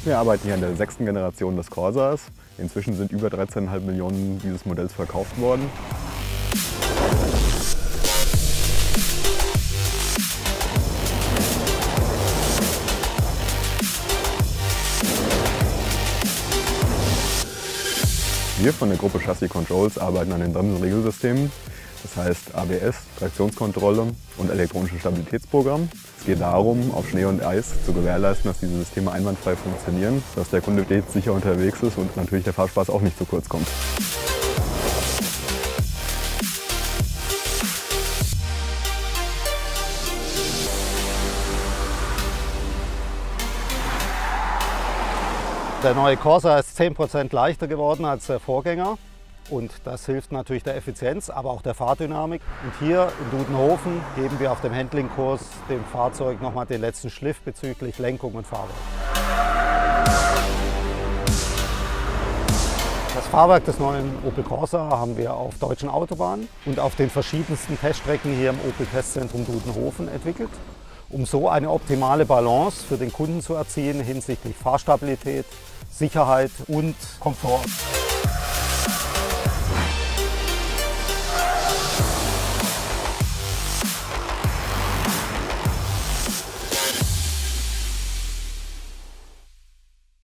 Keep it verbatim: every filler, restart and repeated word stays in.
Wir arbeiten hier an der sechsten Generation des Corsas. Inzwischen sind über dreizehn Komma fünf Millionen dieses Modells verkauft worden. Wir von der Gruppe Chassis Controls arbeiten an den Bremsenregelsystemen, das heißt A B S, Traktionskontrolle und elektronisches Stabilitätsprogramm. Es geht darum, auf Schnee und Eis zu gewährleisten, dass diese Systeme einwandfrei funktionieren, dass der Kunde stets sicher unterwegs ist und natürlich der Fahrspaß auch nicht zu kurz kommt. Der neue Corsa ist zehn Prozent leichter geworden als der Vorgänger und das hilft natürlich der Effizienz, aber auch der Fahrdynamik. Und hier in Dudenhofen geben wir auf dem Handlingkurs dem Fahrzeug nochmal den letzten Schliff bezüglich Lenkung und Fahrwerk. Das Fahrwerk des neuen Opel Corsa haben wir auf deutschen Autobahnen und auf den verschiedensten Teststrecken hier im Opel Testzentrum Dudenhofen entwickelt, um so eine optimale Balance für den Kunden zu erzielen hinsichtlich Fahrstabilität, Sicherheit und Komfort.